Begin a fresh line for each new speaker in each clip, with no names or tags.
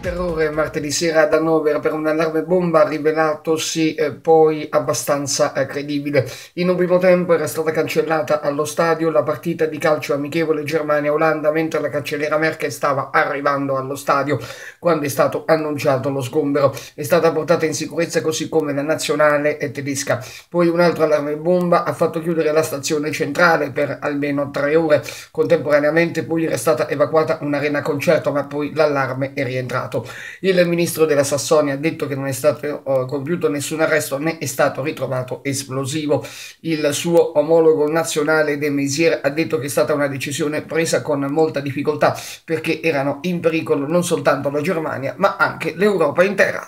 terrore martedì sera ad Hannover per un allarme bomba rivelatosi poi abbastanza credibile. In un primo tempo era stata cancellata allo stadio la partita di calcio amichevole Germania-Olanda mentre la cancelliera Merkel stava arrivando allo stadio quando è stato annunciato lo sgombero. È stata portata in sicurezza così come la nazionale tedesca. Poi un altro allarme bomba ha fatto chiudere la stazione centrale per almeno 3 ore. Contemporaneamente poi era stata evacuata un'arena concerto, ma poi l'allarme è rientrato. Il ministro della Sassonia ha detto che non è stato compiuto nessun arresto né è stato ritrovato esplosivo. Il suo omologo nazionale de Maizière ha detto che è stata una decisione presa con molta difficoltà perché erano in pericolo non soltanto la Germania ma anche l'Europa intera.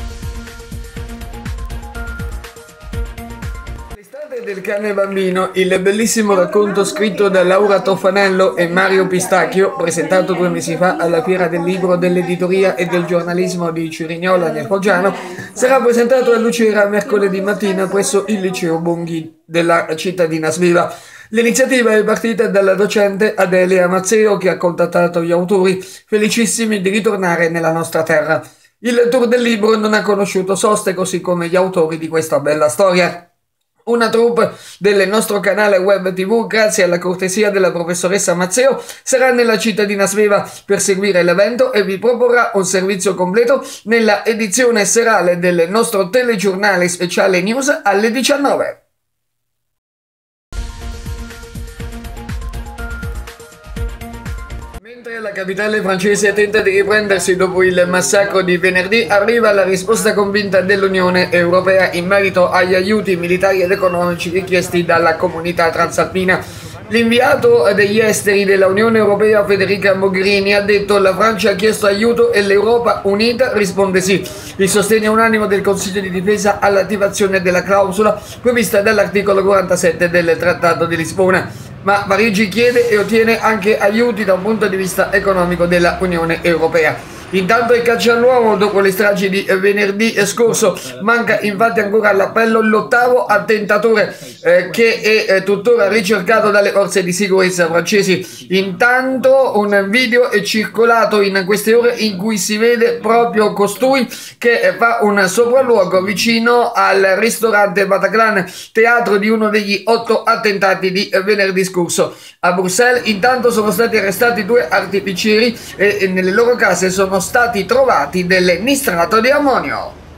Del cane bambino, il bellissimo racconto scritto da Laura Toffanello e Mario Pistacchio, presentato 2 mesi fa alla Fiera del Libro dell'Editoria e del Giornalismo di Cerignola nel Foggiano, sarà presentato a Lucera mercoledì mattina presso il Liceo Bonghi della cittadina Sveva. L'iniziativa è partita dalla docente Adelia Mazzeo che ha contattato gli autori, felicissimi di ritornare nella nostra terra. Il tour del libro non ha conosciuto soste, così come gli autori di questa bella storia. Una troupe del nostro canale web TV, grazie alla cortesia della professoressa Mazzeo, sarà nella cittadina Sveva per seguire l'evento e vi proporrà un servizio completo nella edizione serale del nostro telegiornale speciale news alle 19. Mentre la capitale francese tenta di riprendersi dopo il massacro di venerdì, arriva la risposta convinta dell'Unione Europea in merito agli aiuti militari ed economici richiesti dalla comunità transalpina. L'inviato degli esteri dell'Unione Europea Federica Mogherini ha detto che la Francia ha chiesto aiuto e l'Europa unita risponde sì. Il sostegno unanime del Consiglio di Difesa all'attivazione della clausola prevista dall'articolo 47 del Trattato di Lisbona. Ma Parigi chiede e ottiene anche aiuti da un punto di vista economico della Unione Europea. Intanto il caccia all'uomo dopo le stragi di venerdì scorso, manca infatti ancora all'appello l'8º attentatore che è tuttora ricercato dalle forze di sicurezza francesi. Intanto un video è circolato in queste ore in cui si vede proprio costui che fa un sopralluogo vicino al ristorante Bataclan, teatro di uno degli 8 attentati di venerdì scorso. A Bruxelles intanto sono stati arrestati 2 artificieri e nelle loro case sono stati trovati del nitrato di ammonio.